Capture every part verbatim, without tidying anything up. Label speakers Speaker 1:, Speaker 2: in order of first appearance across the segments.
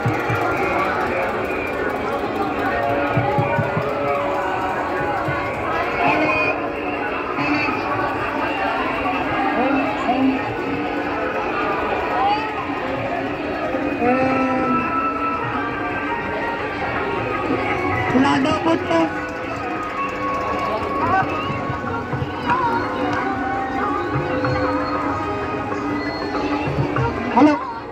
Speaker 1: Lado puto. Halo.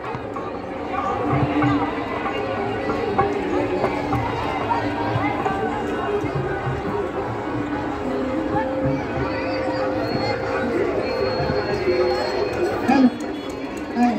Speaker 1: Halo. Hai.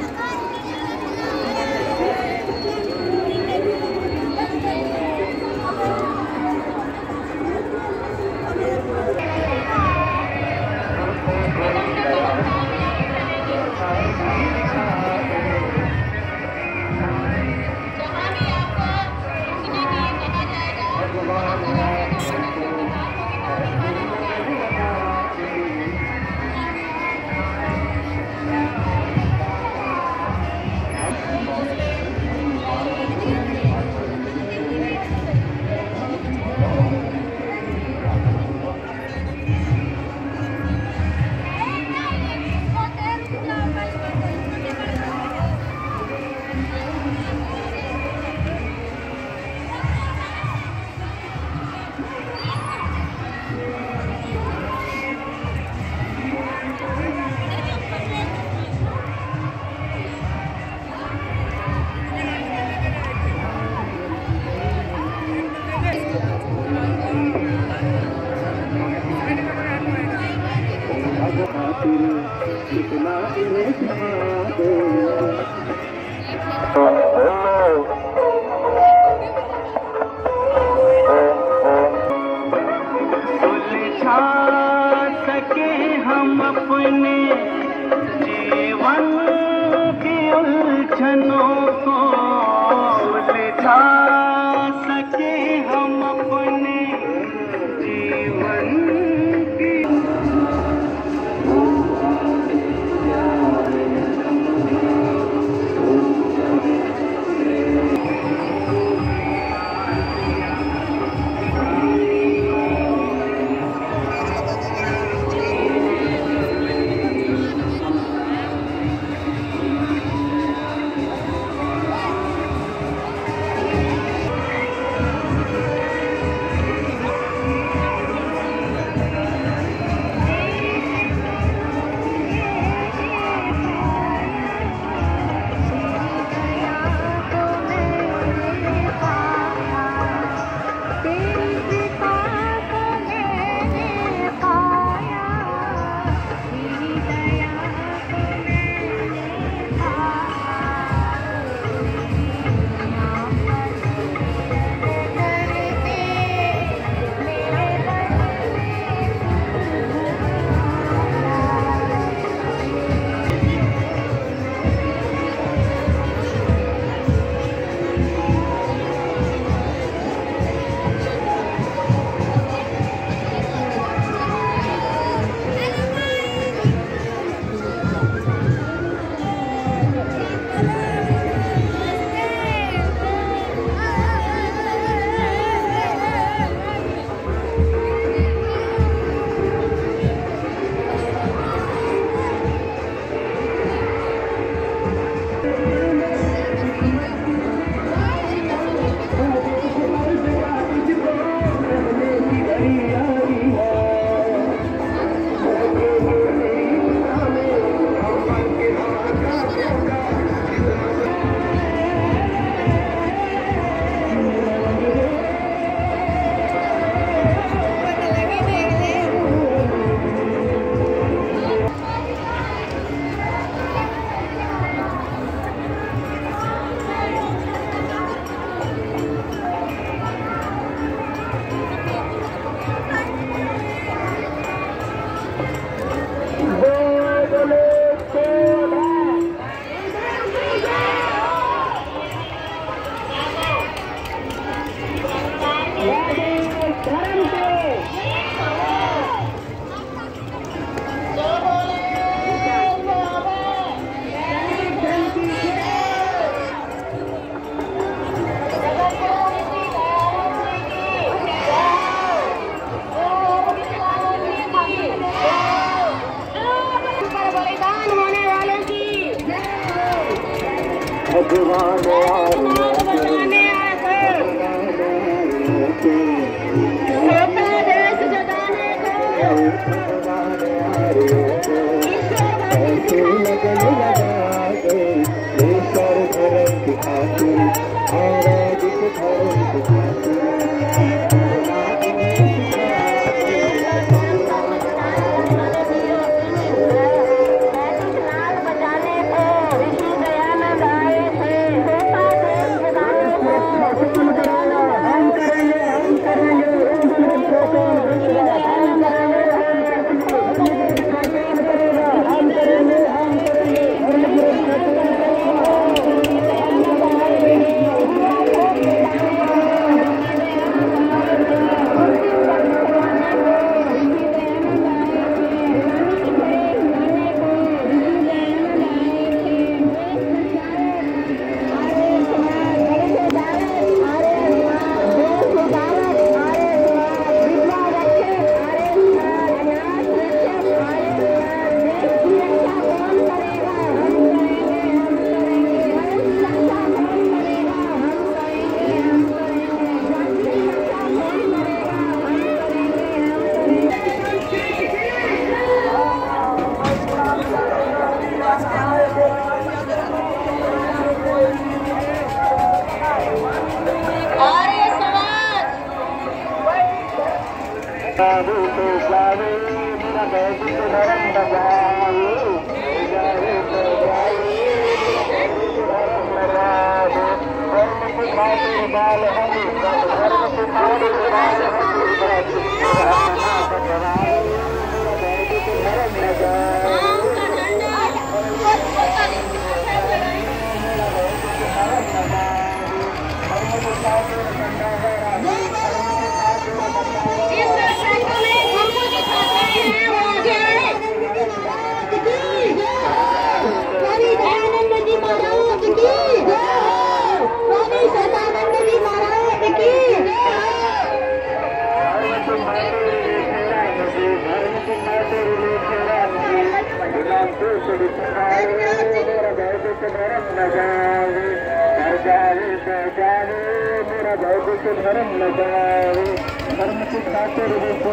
Speaker 2: धर्म न जाए धर्म की खातिर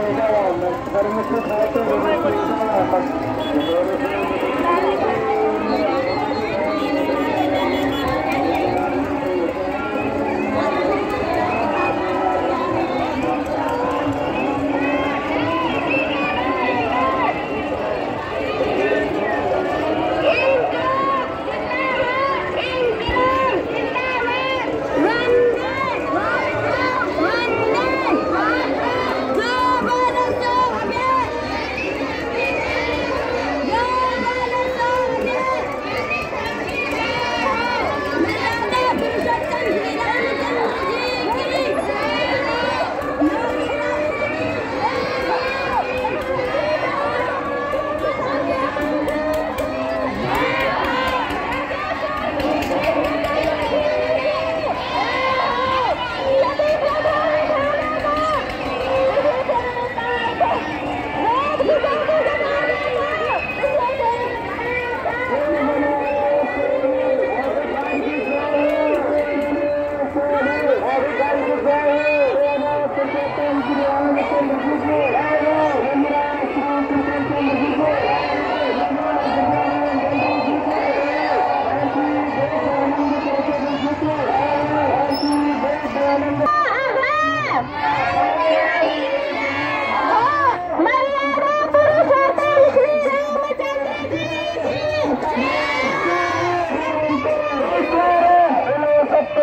Speaker 2: धर्म की खातिर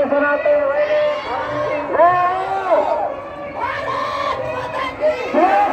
Speaker 1: Yeah!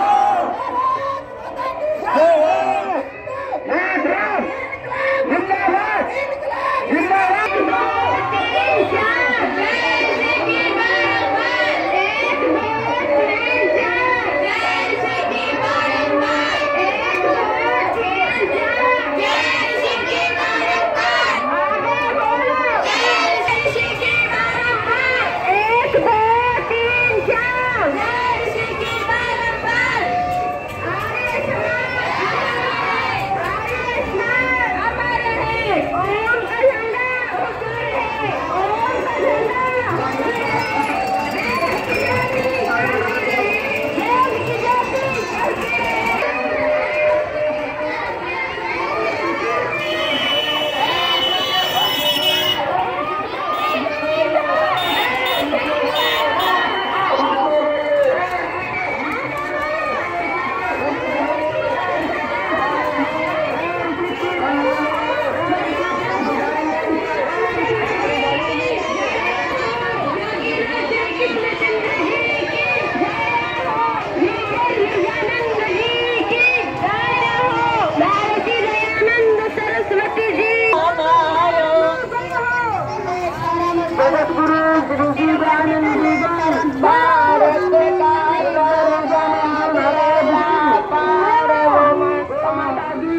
Speaker 2: भारत का सर्वजन भरेगा पार माता दी।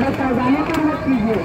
Speaker 1: थोड़ा सावधानी पूर्वक कीजिए।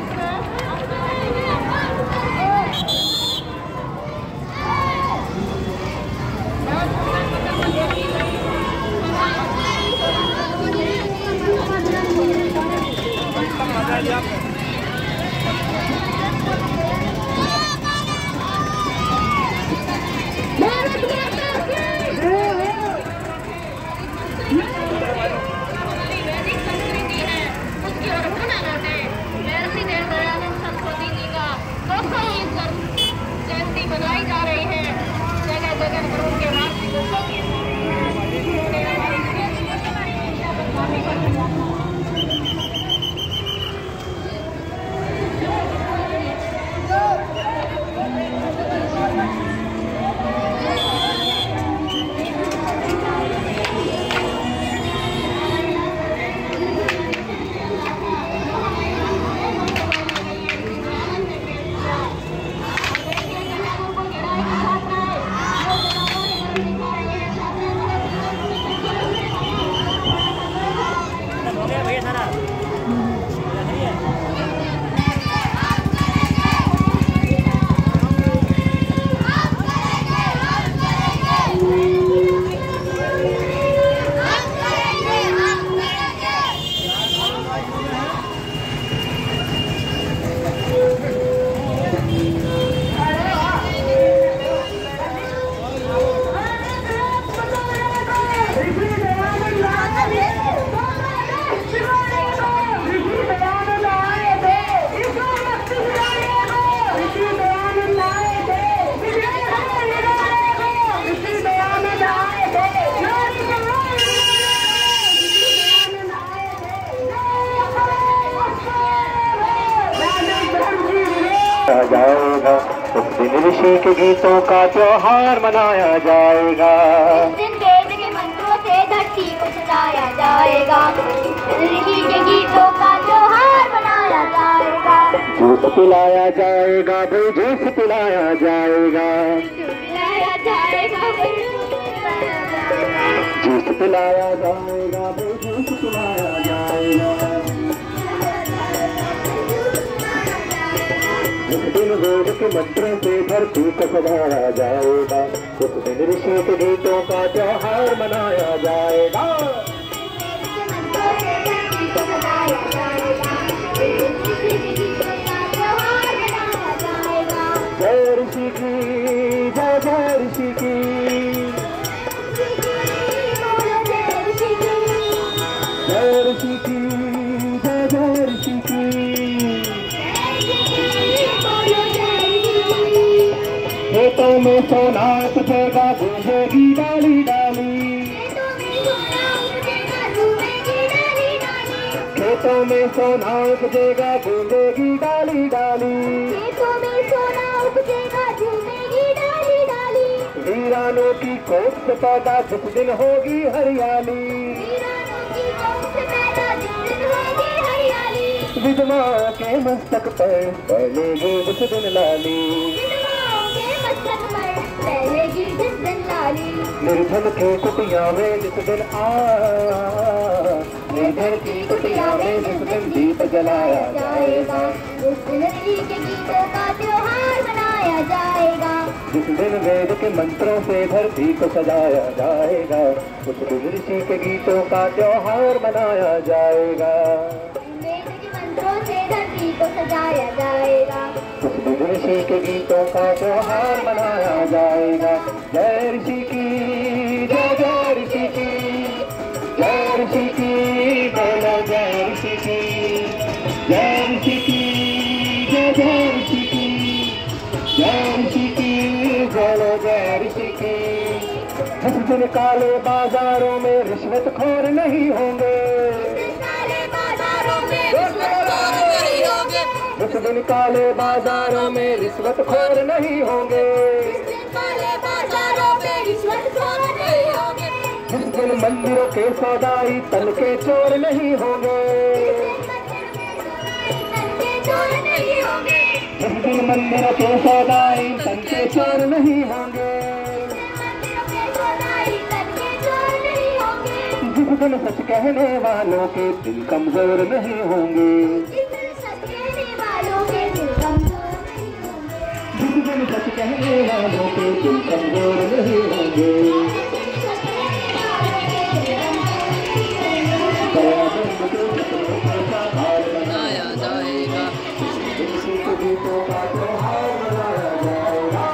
Speaker 3: बनाई जा रही है जगह जगह पर उनके
Speaker 2: जाएगा उस दिन ऋषि के गीतों का त्योहार मनाया जाएगा।
Speaker 3: उस दिन वेद के मंत्रों से धरती को सजाया जाएगा। ऋषि के गीतों का त्योहार मनाया जाएगा।
Speaker 2: जूस पिलाया जाएगा भाई जूस पिलाया जाएगा।
Speaker 3: पिलाया जाएगा
Speaker 2: जूस पिलाया जाएगा भाई जूस पिलाया जाएगा। उस दिन वेद के मंत्रों से धरती को सजाया जाएगा। उस दिन ऋषि के गीतों का त्योहार मनाया जाएगा। जय ऋषि की जय जय ऋषि की जय ऋषि की जय जय ऋषि की। खेतों में सोना उपजेगा गूंजेगी डाली डाली। खेतों में सोना उपजेगा गूंजेगी डाली डाली। वीरानों की कोख से पैदा जिस दिन होगी हरियाली। विधवाओं के मस्तक पर पड़ेगी जिस दिन लाली। निर्धन की कुटिया में जिस दिन आ निर्धन की कुटिया में जिस दिन दीप जलाया जाएगा।
Speaker 3: उस दिन ऋषि के गीतों का त्योहार मनाया जाएगा।
Speaker 2: जिस दिन वेद के मंत्रों से धरती को सजाया जाएगा। उस दिन ऋषि के गीतों का त्योहार मनाया जाएगा।
Speaker 3: वेद के मंत्रों से धरती को सजाया जाएगा।
Speaker 2: उस दिन ऋषि के गीतों का त्योहार मनाया जाएगा। जय ऋषि की जय जय ऋषि की जय ऋषि की बोलो जय ऋषि की जय ऋषि की जय जय ऋषि की जय ऋषि की बोलो जय ऋषि की। जिस दिन काले बाजारों में रिश्वत खोर नहीं होंगे। जिस दिन काले बाजारों में रिश्वत खोर नहीं होंगे। जिस दिन मंदिरों के सौदाई तन के चोर नहीं होंगे। जिस दिन मंदिरों के सौदाई तन के चोर नहीं होंगे। जिस दिन सच कहने वालों के दिल कमजोर नहीं होंगे,
Speaker 3: जिस दिन सच कहने वालों के दिल कमजोर नहीं होंगे,
Speaker 2: जिस दिन सच कहने वालों के दिल कमजोर नहीं होंगे। दयानंद के सपनों को साकार बनाया जाएगा, ऋषि के गीतों का त्योहार मनाया जाएगा।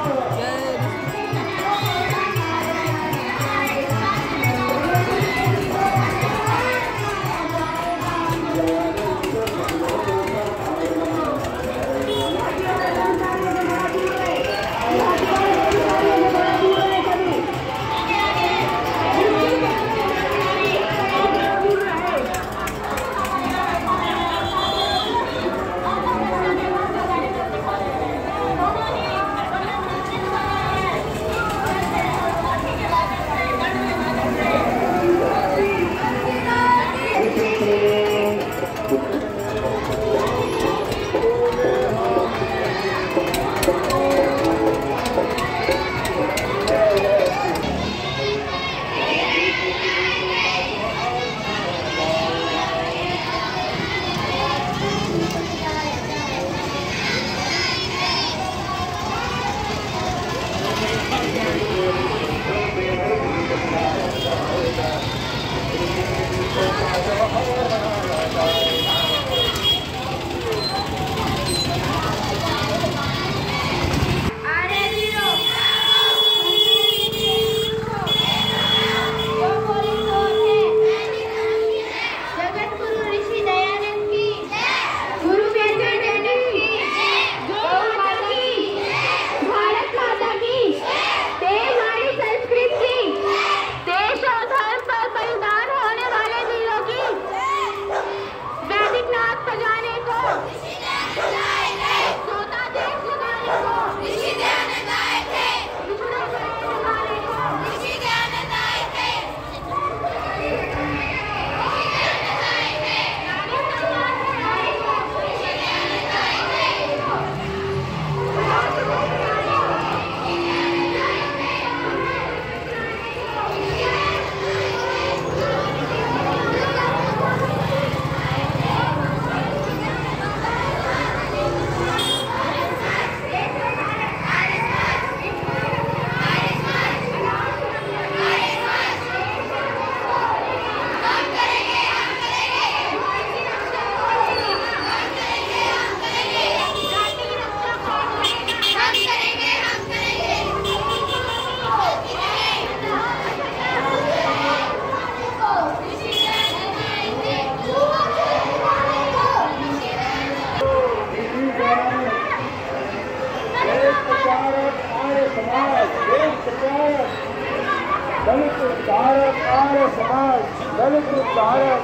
Speaker 2: दलित उद्धारक आर्य समाज, दलित उद्धारक,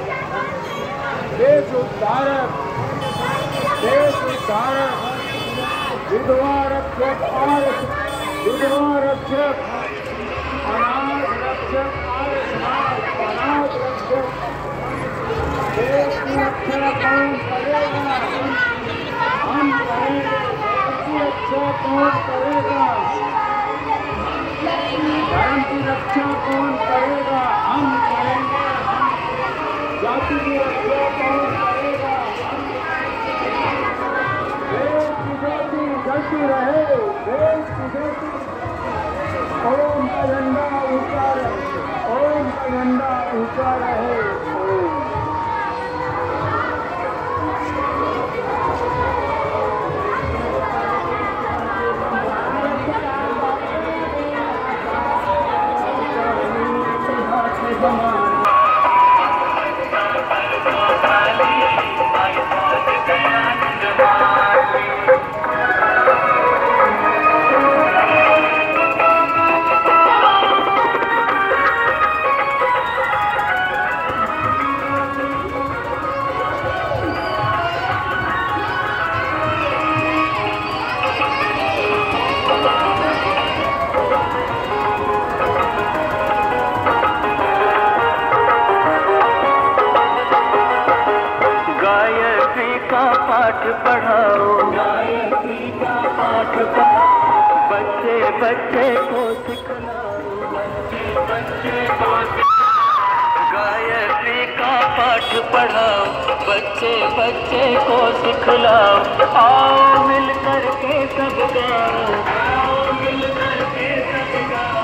Speaker 2: देश उद्धारक, देश उद्धारक, विधवा रक्षक आर्य, विधवा रक्षक, अनाथ रक्षक आर्य समाज, अनाथ रक्षक, देश की रक्षा कौन करेगा? हम करेंगे। देश की रक्षा कौन करेगा? धर्म की रक्षा कौन करेगा? हम करेंगे। जाति की रक्षा कौन करेगा? देश की जाति जलती रहे, देश की जाति। ओम का झंडा ऊंचा रहे, ओम का झंडा ऊंचा रहे। ओम पाठ पढ़ाओ, गायत्री का पाठ पढ़ाओ, बच्चे बच्चे को सिखलाओ, बच्चे बच्चे को गायत्री का पाठ पढ़ाओ, बच्चे बच्चे को सिखलाओ, आओ मिल कर के सब गाओ, आओ मिल कर के सब गाओ।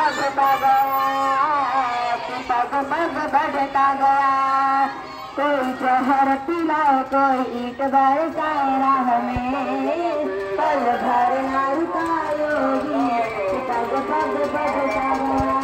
Speaker 1: बढ़ता गया कि पग पग बढ़ता गया। कोई जहर पिलाए कोई ईट बरसाए राह में, पल भर ना रुकायोगी कि पग पग बढ़ता गया।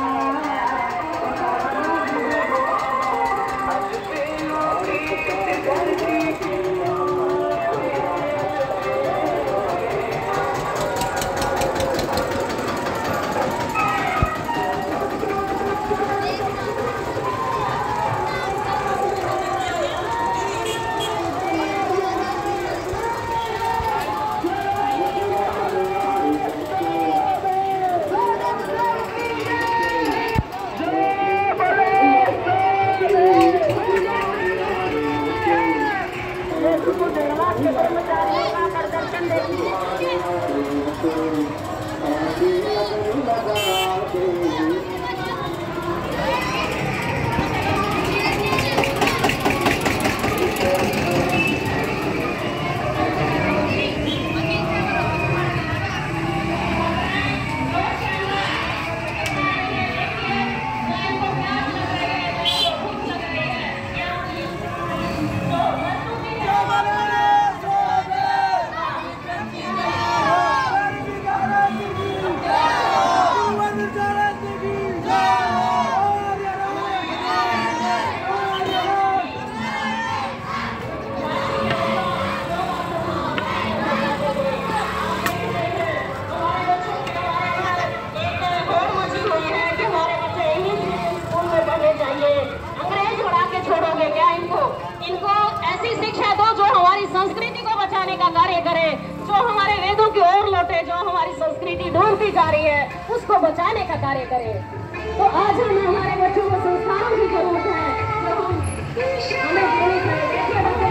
Speaker 4: छोड़ोगे क्या इनको? इनको ऐसी शिक्षा दो जो हमारी संस्कृति को बचाने का कार्य करे, जो हमारे वेदों की ओर लौटे, जो हमारी संस्कृति ढूंढती जा रही है उसको बचाने का कार्य करे। तो आज हमें हमारे बच्चों को संस्कारों की जरूरत है जो हम हमें देनी चाहिए। देखिए बच्चे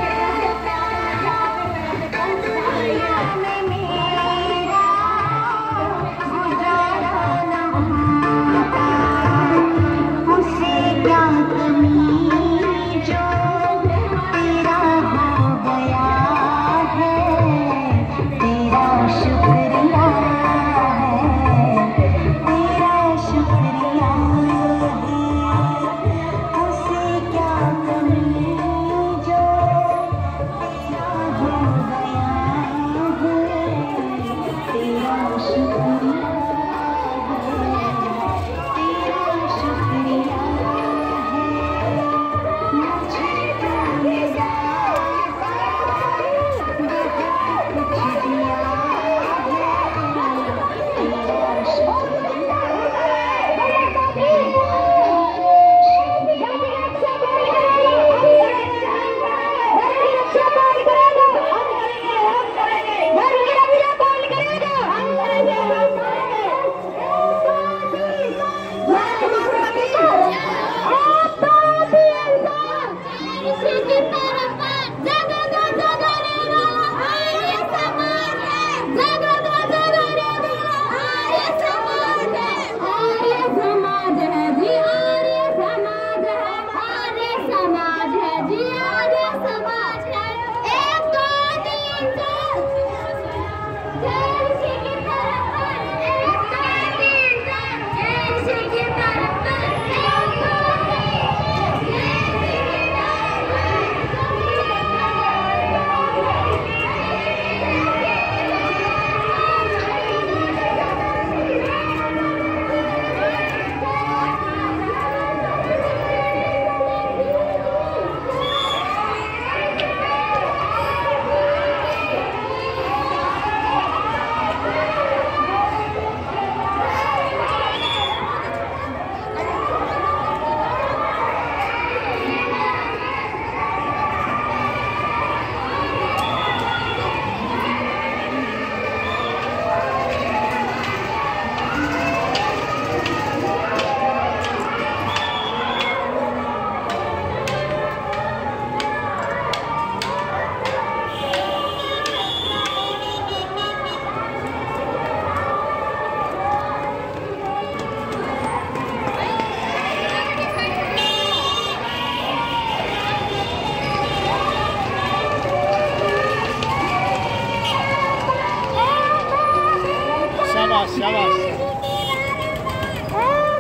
Speaker 5: शाबाश शाबाश।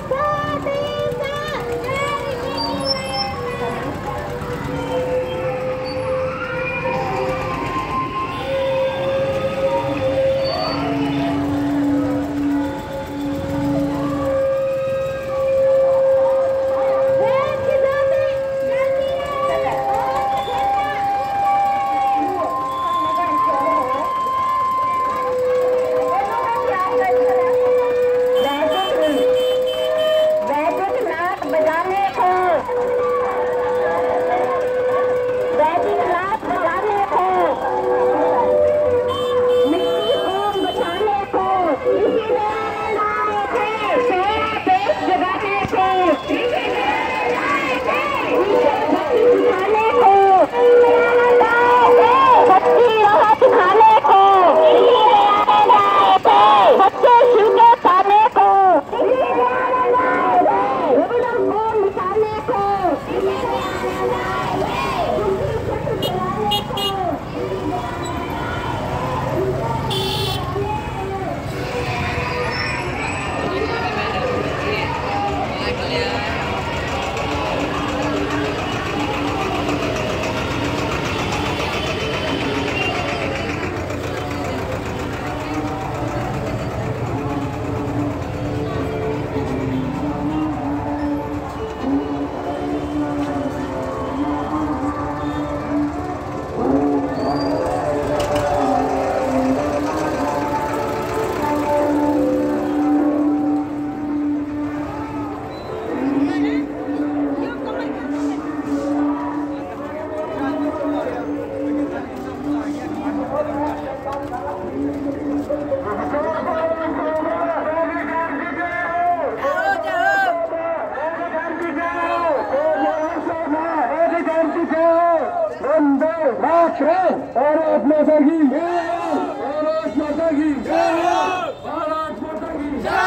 Speaker 2: भारत माता की भारत माता की भारत माता की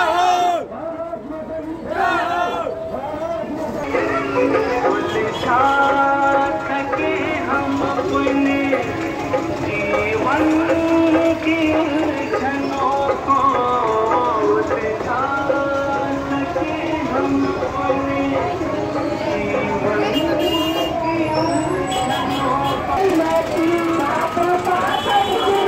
Speaker 2: हम अपने जीवन की उलझनों को उलझा सके हम अपने जीवन की उलझनों को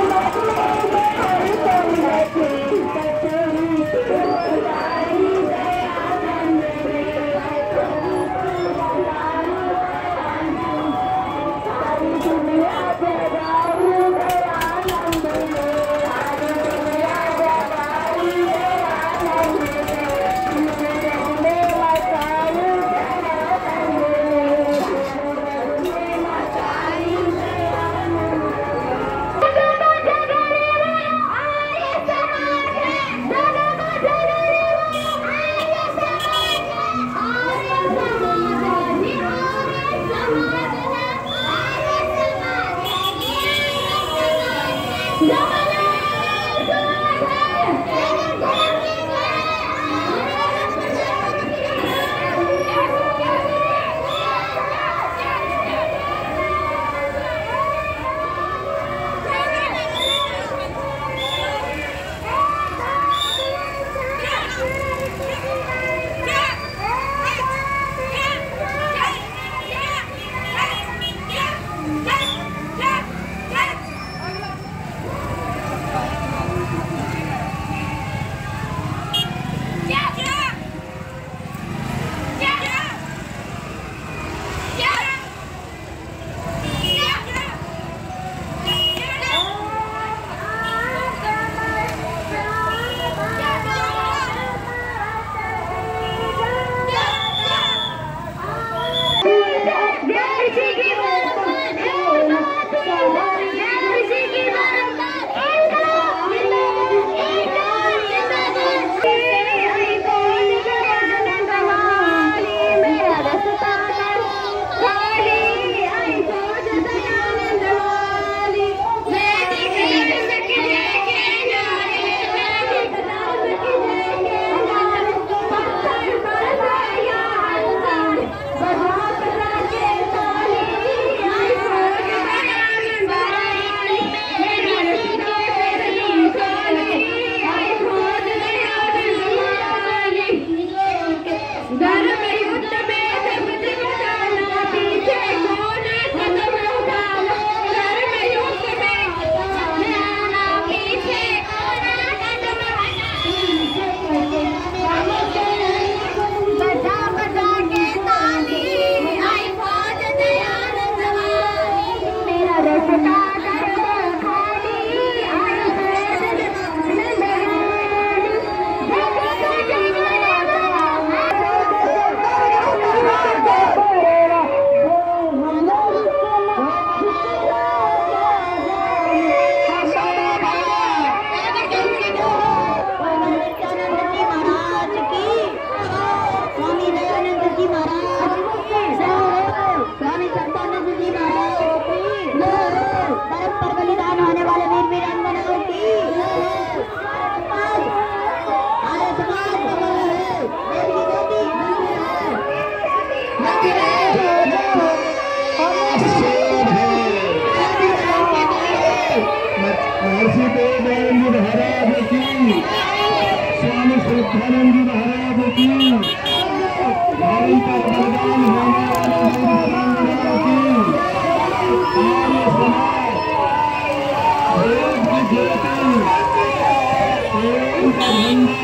Speaker 2: धर्मजी महाराज की, भारत का बलिदान होने वाले वीर की, आर्य समाज, देश की ज्योति, प्रेम का झंडा।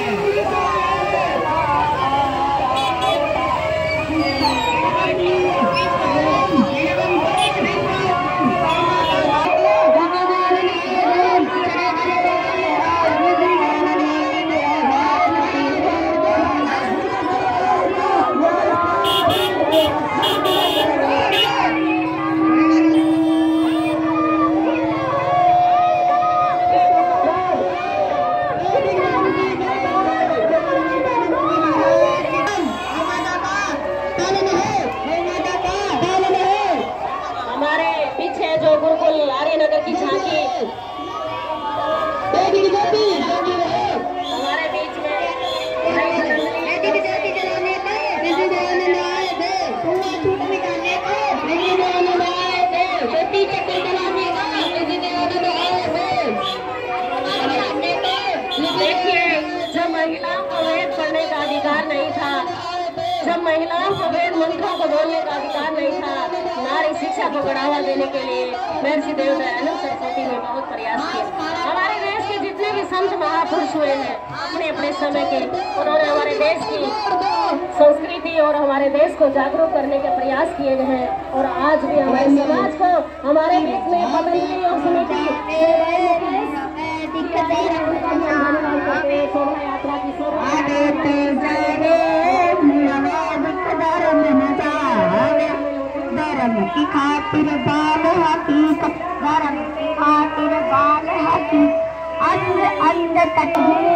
Speaker 4: हमारे बीच में देखिए, जब महिलाओं को वेद पढ़ने का अधिकार नहीं था, जब महिलाओं को वेद मंत्रों को बोलने का अधिकार नहीं था, नारी शिक्षा को बढ़ावा देने के लिए महर्षि देव दयानंद सरस्वती ने बहुत प्रयास किए। हमारे देश के जितने भी संत महापुरुष हुए हैं, अपने अपने समय के, उन्होंने हमारे देश की संस्कृति और हमारे देश को जागरूक करने के प्रयास किए गए हैं। और आज भी हमारे समाज को हमारे बीच में पतंजलि और समिति शोभा यात्रा की धर्म की खातिर बाल हकीकत, धर्म की खातिर बाल हकीकत, अंध अंध तक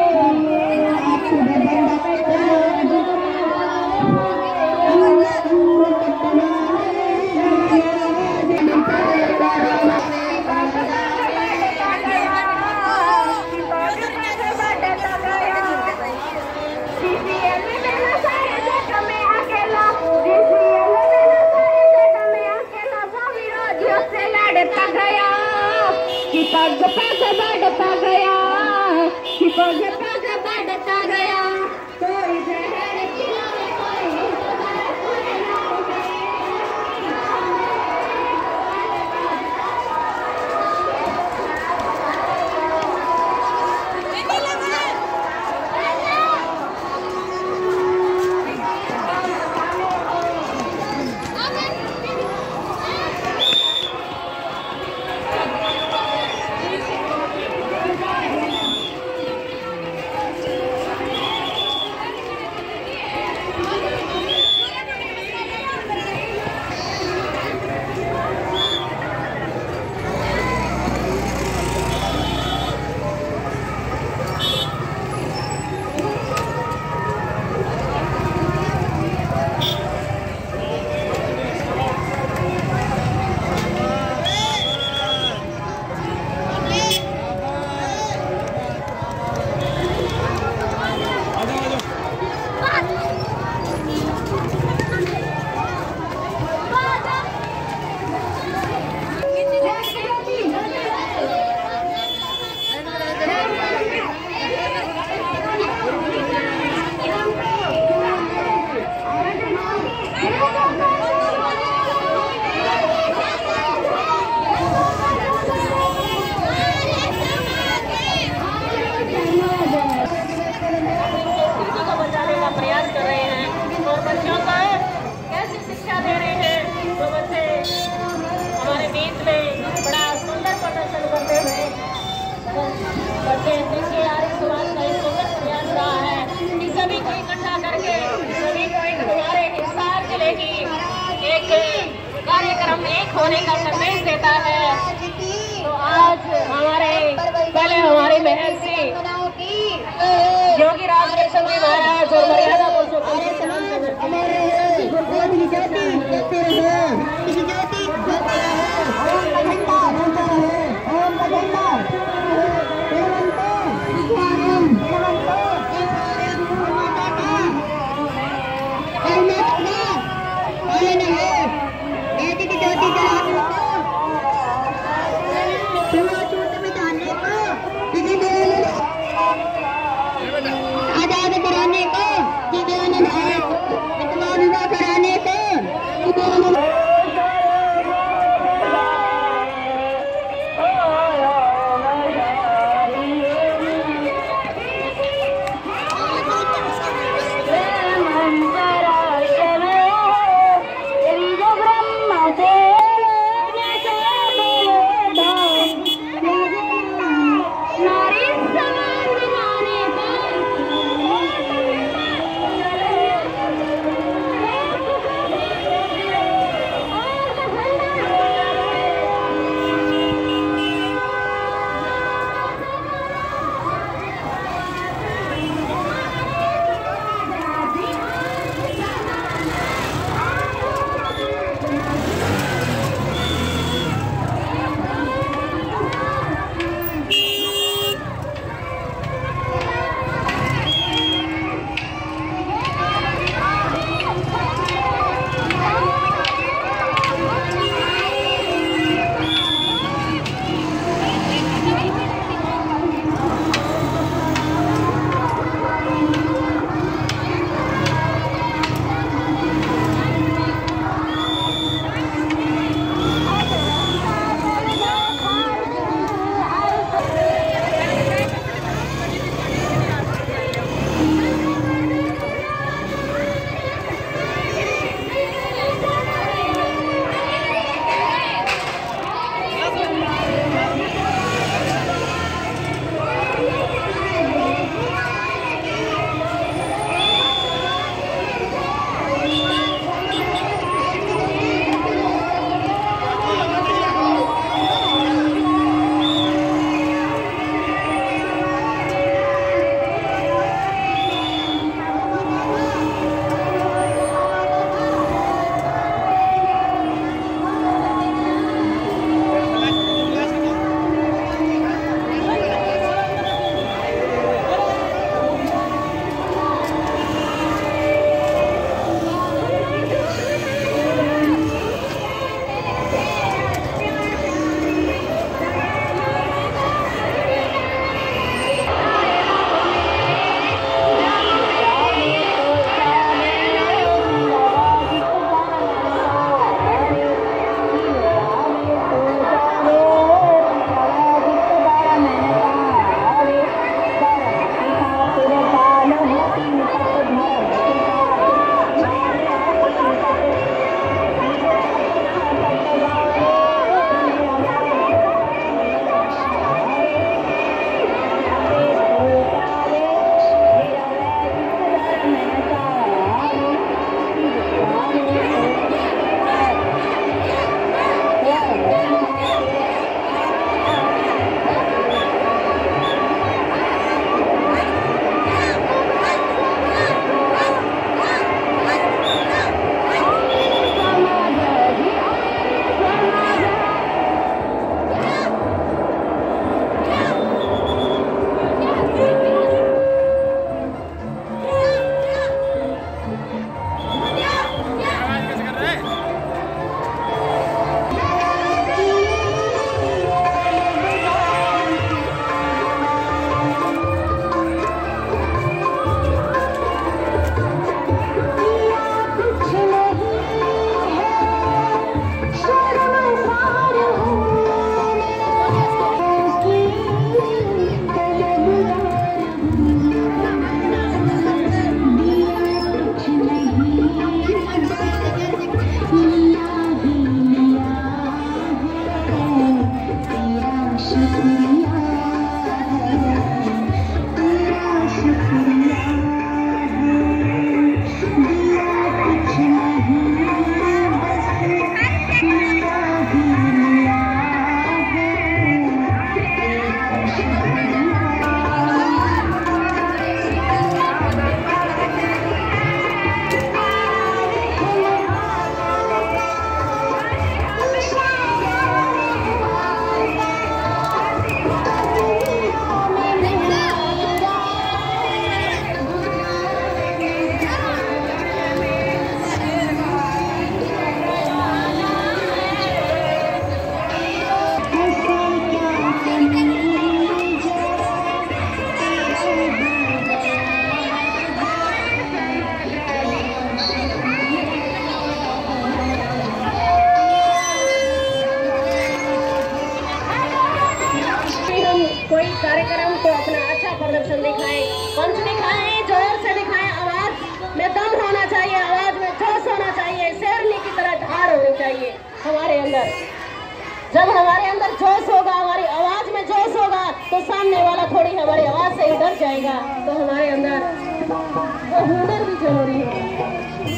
Speaker 4: पग पग बढ़ता गया, पग पग बढ़ता गया, कोई जहर खिलाए कोई कार्यक्रम एक होने का संदेश देता है। तो आज हमारे पहले हमारे महर्षि योगी राज रेशम जी महाराज और मर्यादा
Speaker 1: को
Speaker 4: पंच दिखाएं, जोर से दिखाएं, आवाज में दम होना चाहिए, आवाज में जोश होना चाहिए, शेरनी की तरह धार होनी चाहिए हमारे अंदर। जब हमारे अंदर जोश होगा, हमारी आवाज में जोश होगा, तो सामने वाला थोड़ी हमारी आवाज से ही डर जाएगा। तो हमारे अंदर वो हुनर भी जरूरी है।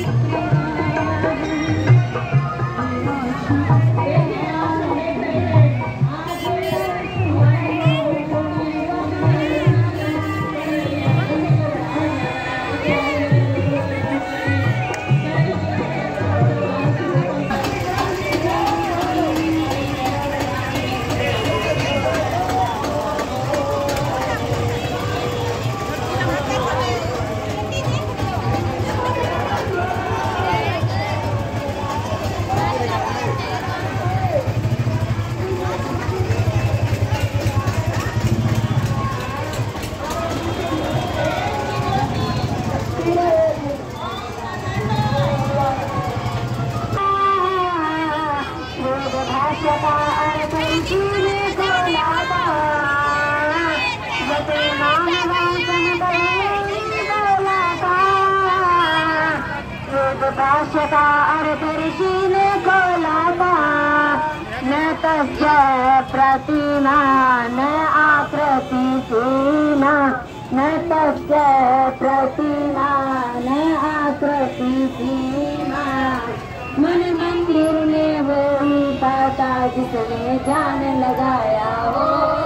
Speaker 1: भाषता अर्थ ऋषि ने खोला था, न तस्य प्रतिमा न आकृति सीमा, न तस्य प्रतिमा न आकृति सीमा। मन मंदिर में वो ही पाता जिसने जान लगाया हो,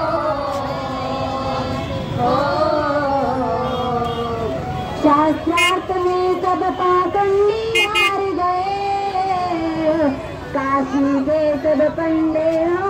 Speaker 1: हो। शास्त्रार्थ में सब पाखंडी हार गए, काशी के सब पंडे हो।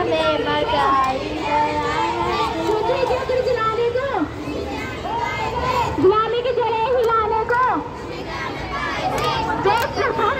Speaker 3: में मचाई
Speaker 1: गुलामी को गुलामी की जड़ें हिलाने को देश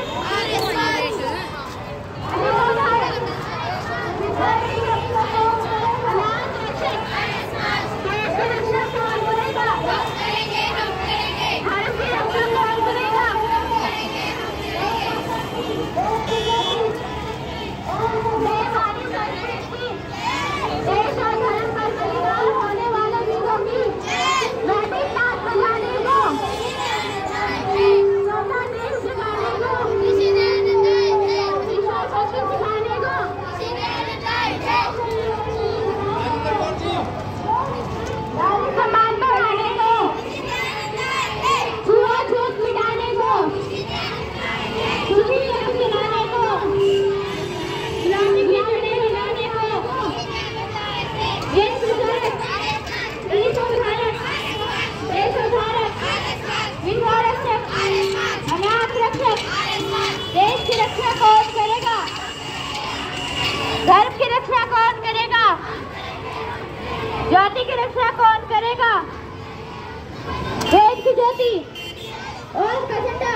Speaker 1: धर्म की रक्षा कौन करेगा? ज्योति की रक्षा कौन करेगा? देश की ज्योति और का झंडा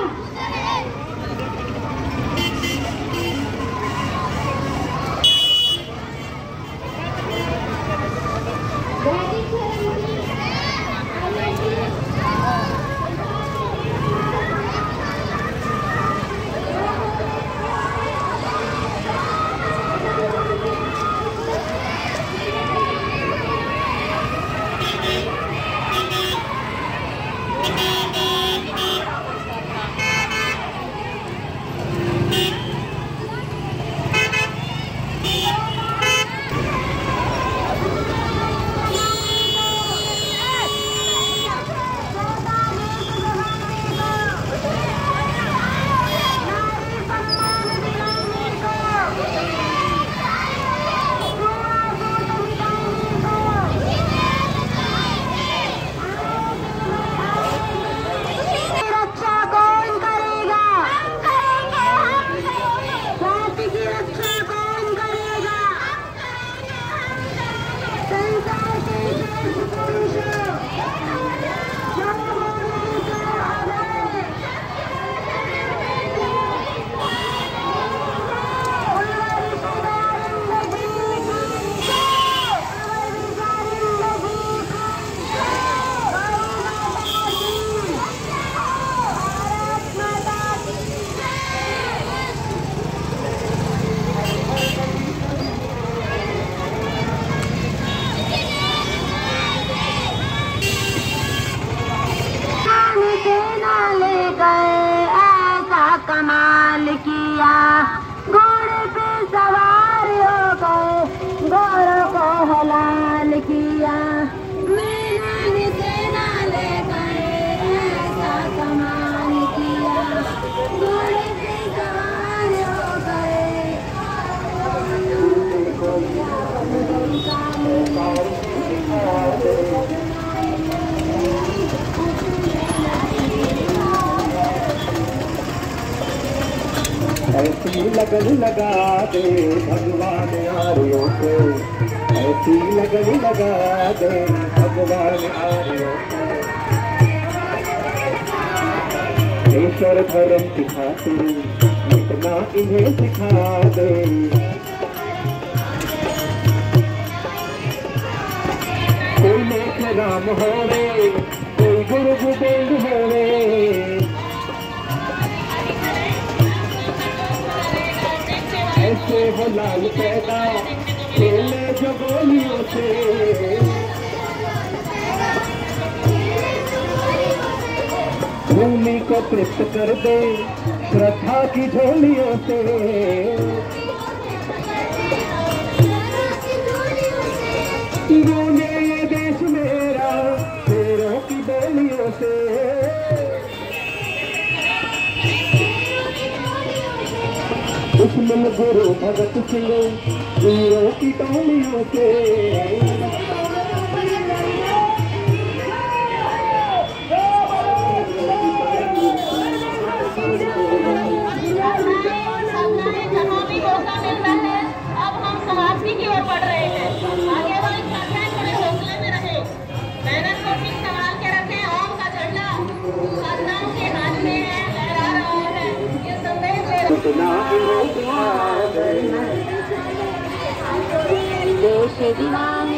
Speaker 1: कमाल किया, घोड़े पे सवार हो गए, घोड़ों को हलाल किया। मैंने सेना लेकर ऐसा कमाल किया, घोड़े पे सवार हो गए।
Speaker 2: ऐसी लगन लगा दे भगवान आर्यों को, ऐसी लगन लगा दे भगवान आर्यों को। ईश्वर धर्म सिखाते इतना इन्हें सिखा दे। कोई लेख राम हो रे, कोई गुरु गोविंद हो रे। ऐसे हो लाल पैदा खेले जो गोलियों से। भूमि को तृप्त कर दे श्रद्धा की झोलियों से। गूंजे ये देश मेरा शेरों की बोलियों से। दुश्मन गुरु भगत सिंह वीरों की टोलियों से।
Speaker 4: जहाँ भी मौका मिलता है अब हम समाप्ति की ओर
Speaker 2: इतना
Speaker 1: देश दीवाने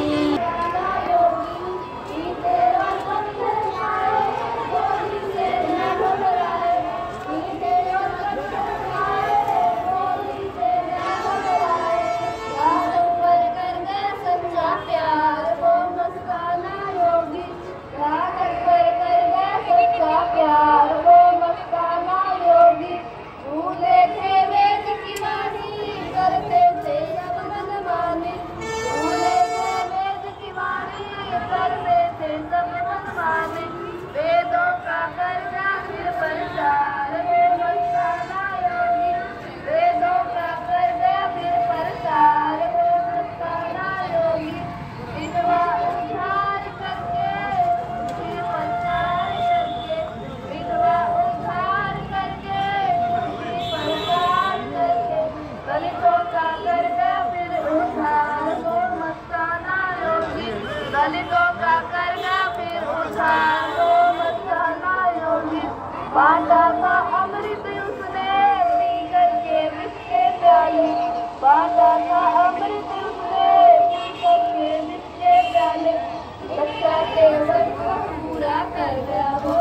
Speaker 1: बांटा था अमृत उसने पी करके विष के प्याले, बांटा था अमृत उसने पी करके विष के प्याले, बच्चा के व्रत को पूरा कर गया वो।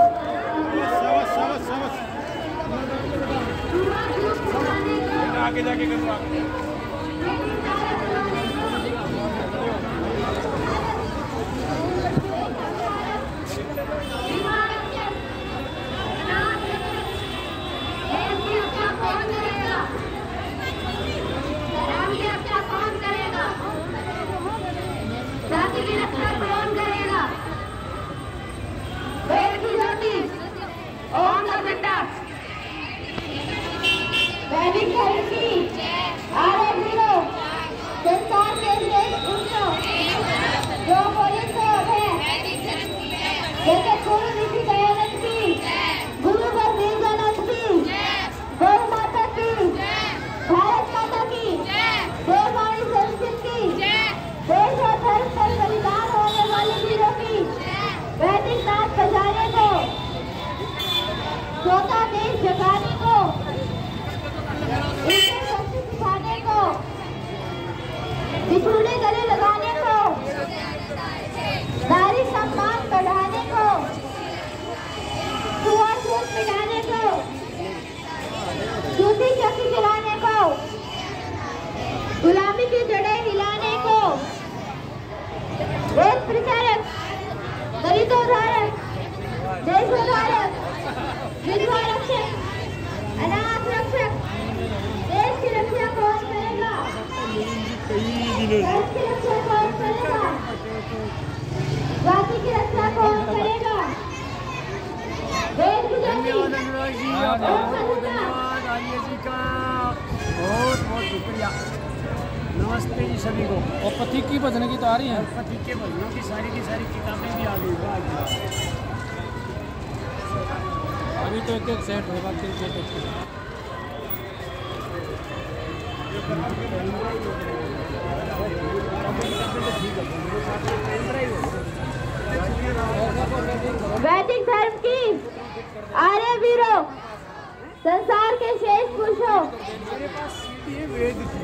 Speaker 5: आगे जाके करो आगे।
Speaker 3: संसार के श्रेष्ठ पुरुषों जो बोले सो है, जैसे गुरु ऋषि दयानंद की, गुरु बलदेवानंद की, गौ माता की, भारत माता की, देववाणी संस्कृत की, देश और धर्म पर बलिदान होने वाले वीरों की वैदिक नाच बजाने को, चौथा देश जगाने को, इसे शक्ति सिखाने को, बिछुड़े गले लगाने को, नारी सम्मान बढ़ाने को, छुआछूत मिटाने को, झूठी चक्की चलाने को, गुलामी की जड़ें हिलाने को, वेद प्रचारक, दलितोद्धारक, देशोद्धारक, विधवा रक्षक, अनाथ रक्षक, देश की रक्षा कौन करेगा? देश की रक्षा कौन करेगा? जाति की रक्षा कौन करेगा? देश की जाति
Speaker 5: बहुत बहुत शुक्रिया। नमस्ते जी सभी को। और पथिक की भजन की तो आ रही है, पथिक के भजनों की सारी की सारी किताबें भी आ गई हैं। अभी तो एक एक सेट होगा, तीन सेट होगा।
Speaker 3: वैदिक धर्म की आर्य वीरों, संसार के श्रेष्ठ पुरुषों,
Speaker 5: मेरे पास सीधी है वेद की,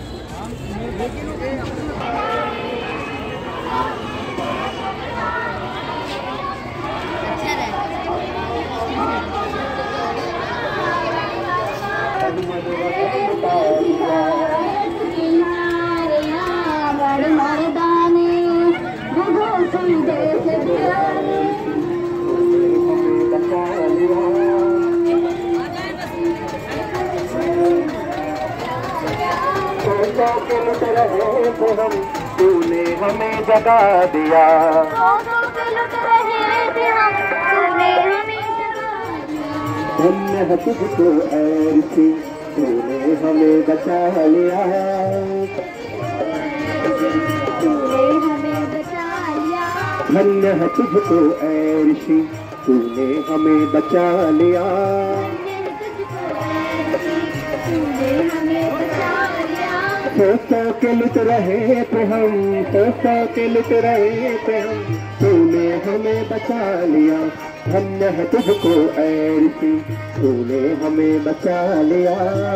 Speaker 2: हम तूने हमें जगा दिया, धन्य है तुझको ऐ ऋषि, तूने हमें बचा लिया, धन्य है तुझको ऐ ऋषि, तूने हमें बचा लिया। सौ सौ के लुट रहे थे हम, सौ सौ के लुट रहे थे हम, तूने हमें बचा लिया, धन्य है तुझको ऐ ऋषि, तूने हमें बचा लिया।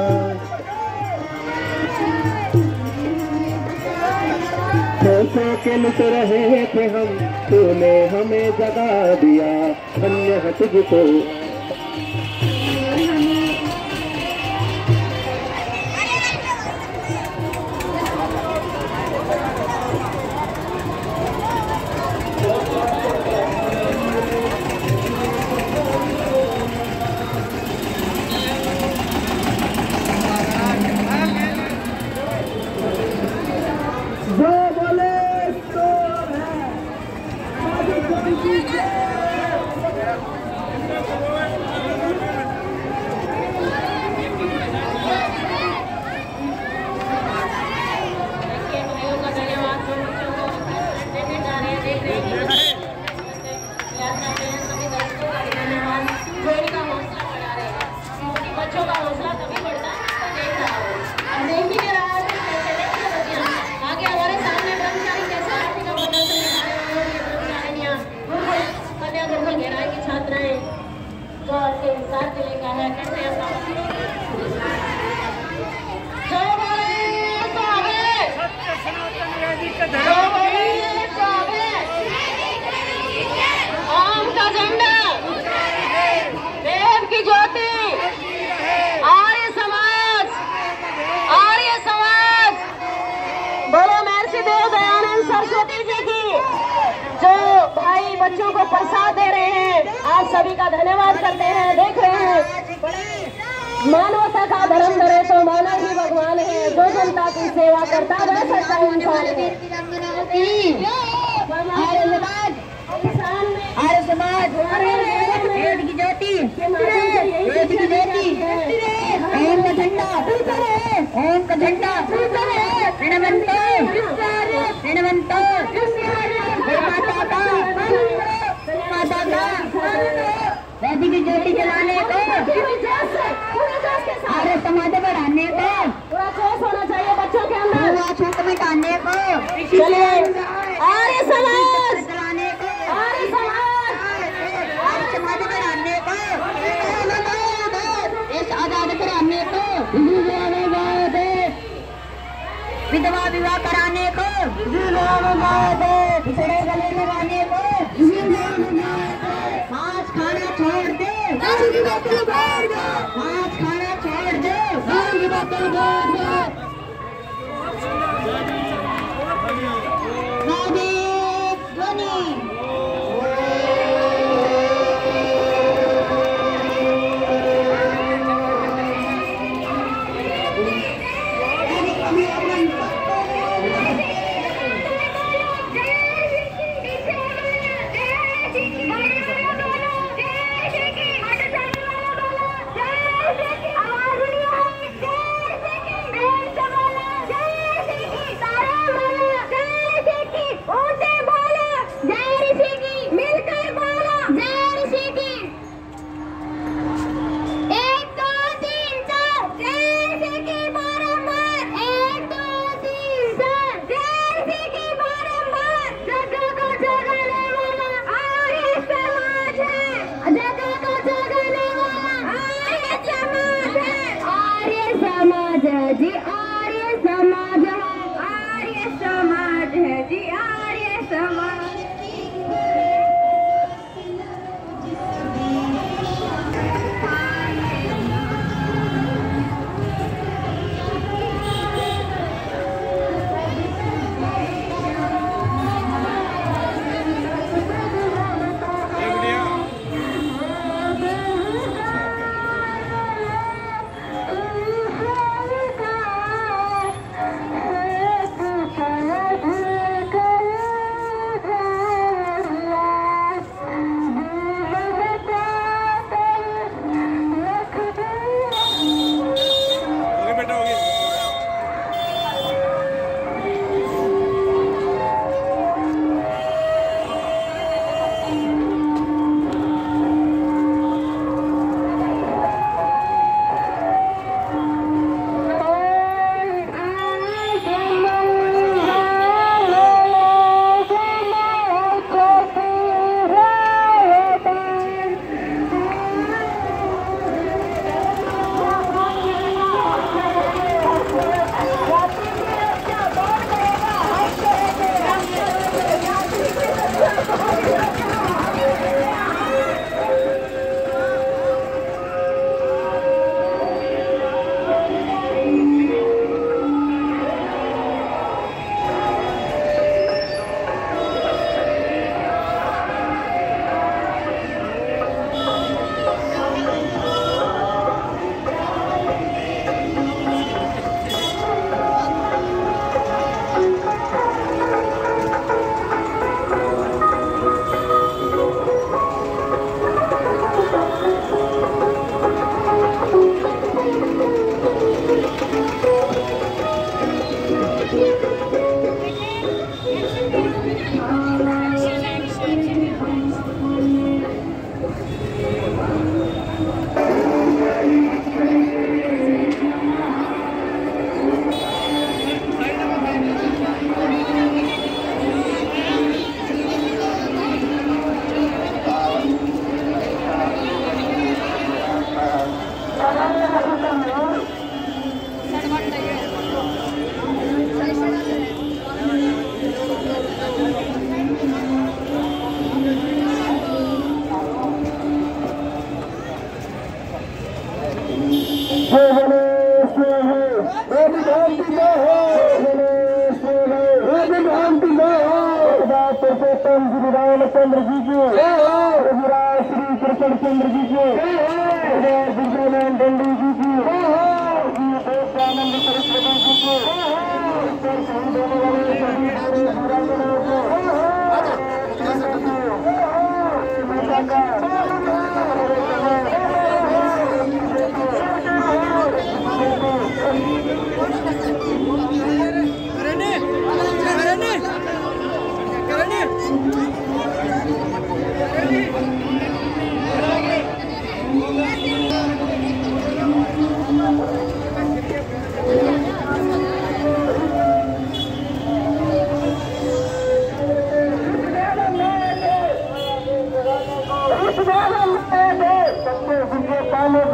Speaker 2: सो सो के लुट रहे थे हम, तूने हमें जगा दिया। धन्य है तुझको।
Speaker 4: आम का झंडा, देव की ज्योति, आर्य समाज, आर्य समाज। बोलो महर्षि देव दयानंद सरस्वती जी की, जो भाई बच्चों को प्रसाद दे रहे हैं, आप सभी का धन्यवाद करते हैं। देख रहे हैं मानवता का धर्म धरे तो मानव ही भगवान है, जो जनता की सेवा करता वह सच्चा इंसान है।
Speaker 1: आर्य समाज वेद की ज्योति, वेद की ज्योति, ओम का झंडा, ओम का झंडा, ऋणवंतो ऋणवंतो माता का माता का वेद की ज्योति जलाने को, आर्य समाज बढ़ाने को,
Speaker 4: पूरा जोश होना चाहिए बच्चों के अंदर,
Speaker 1: छूट मिटाने को,
Speaker 4: चलिए आर्य समाज,
Speaker 1: चलाने को,
Speaker 4: आर्य समाज,
Speaker 1: आर्य समाज बढ़ाने को, देश आजाद कराने को, विधवा विवाह कराने को, पिछड़े गले लगाने को, मांस खाना छोड़ दे, मांस खाना छोड़ दे,
Speaker 3: जी आर्य समाज, आर्य समाज है जी, आर्य समाज।
Speaker 2: चंद्र जी की, रघुराज श्री कृष्ण चंद्र जी की, विजयनारायण दंडी जी की, देवदानंद सरस्वती जी की,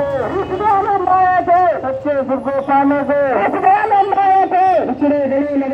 Speaker 2: सच्चे सुख पाने को पिछड़े गरीब